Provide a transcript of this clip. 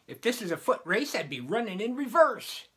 If this is a foot race, I'd be running in reverse.